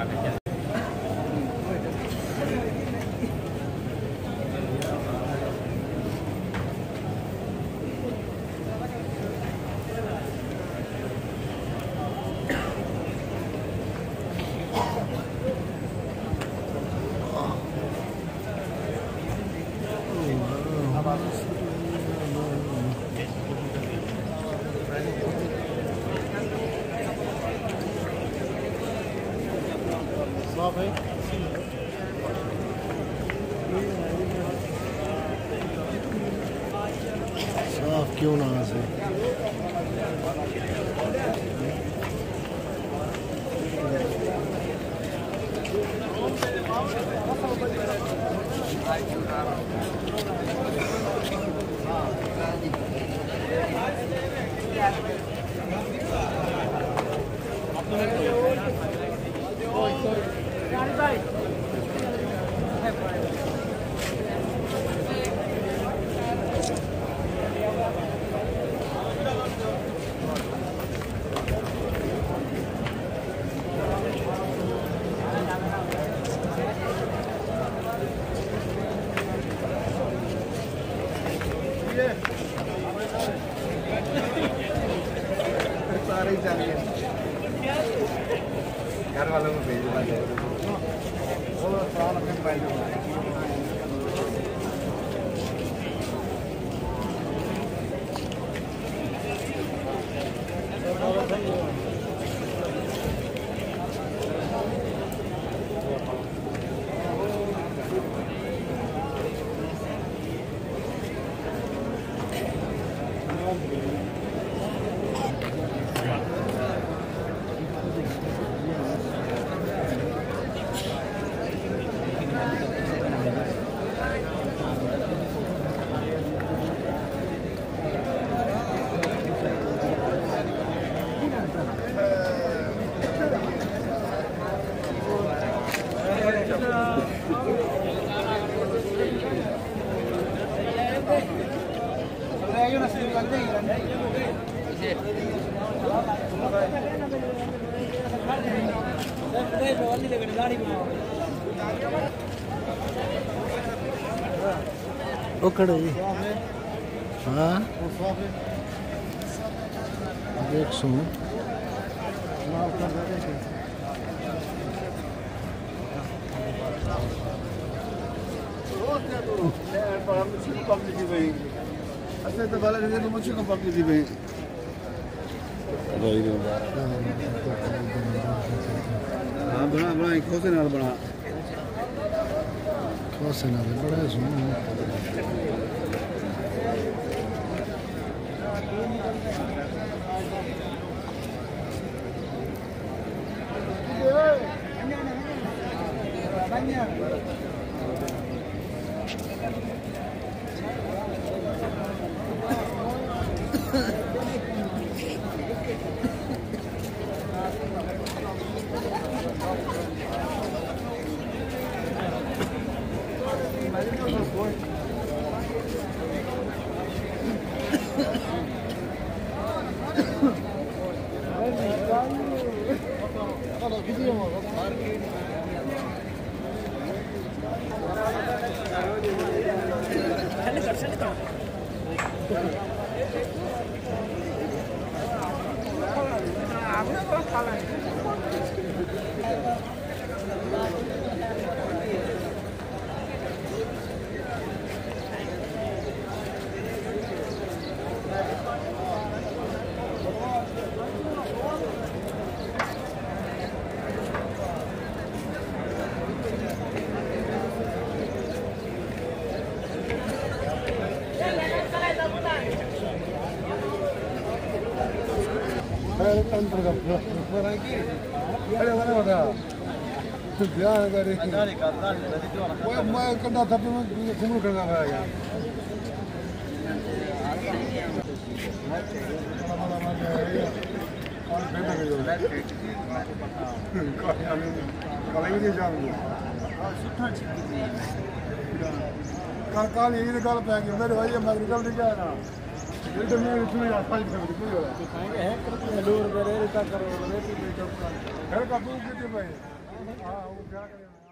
साफ है साफ क्यों ना से सारे ही चाहिए घर वालों को भेजना है वो साल में पहले वो खड़े हाँ देख सुन अच्छा तो वाला जगह तो मुझे को पकड़ी थी भाई हाँ बना बना खोसे नाल बना खोसे नाल बड़ा सुन काल यही निकाल पाएंगे मेरे भाई मैं निकल नहीं गया ना ये तो मैं इसमें आता ही नहीं कोई वाला तो कहेंगे है कर दूर करे रिटा करो घर का तू कितने भाई हाँ वो क्या करें